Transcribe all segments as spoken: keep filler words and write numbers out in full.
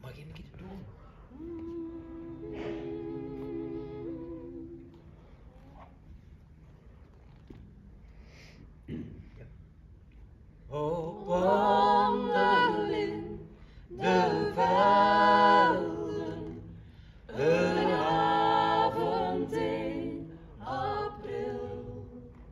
Mag je een keer doen? Ja. Op wandelen de velden, een avond in april.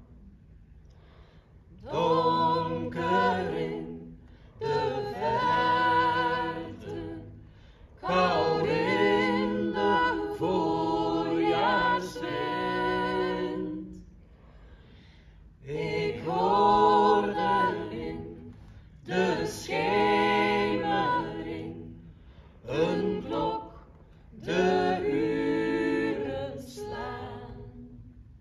Donker in de verte, koud in de voorjaarswind. Ik hoorde in de schemering een klok de uren slaan.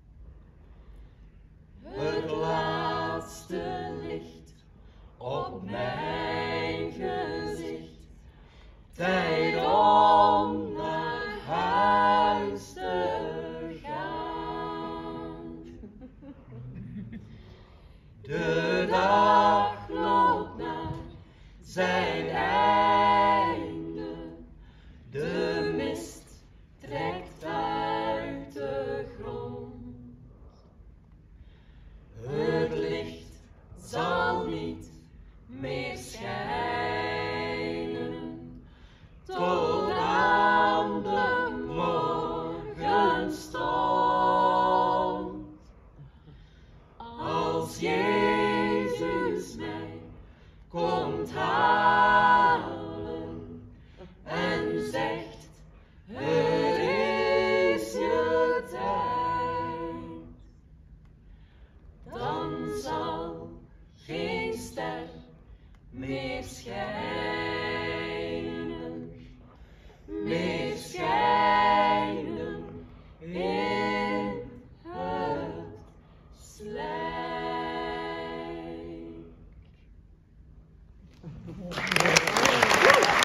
Het laatste licht op mijn gezicht, tijd om naar huis te gaan. De dag loopt naar zijn einde, de mist trekt uit de grond. Het licht zal niet meer schijnen tot aan de morgenstond. Als Jezus mij komt halen en zegt, het is je tijd, dan zal geen ster meer schijnen, meer schijnen in het slijk.